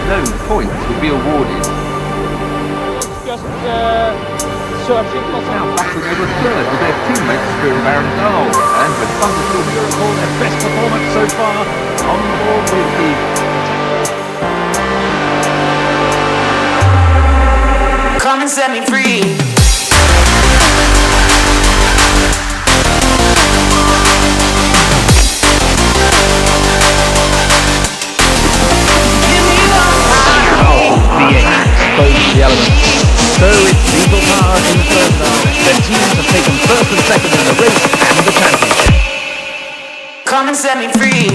No points will be awarded. Just searching for Now battling over third with their teammates Spear and Baron Dahl. And with Thunderstorm all their best performance so far on board with the... Come and set me free. The elements. So it's diesel power in the first half. The teams have taken first and second in the race and the championship. Come and set me free.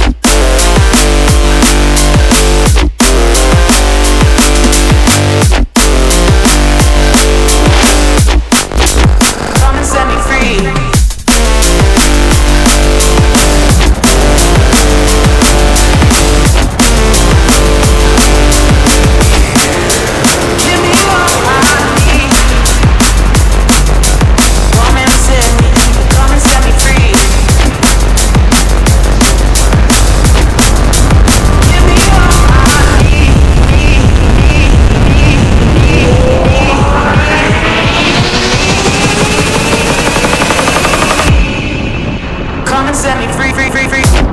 Come and set me free. Come and set me free, free, free, free.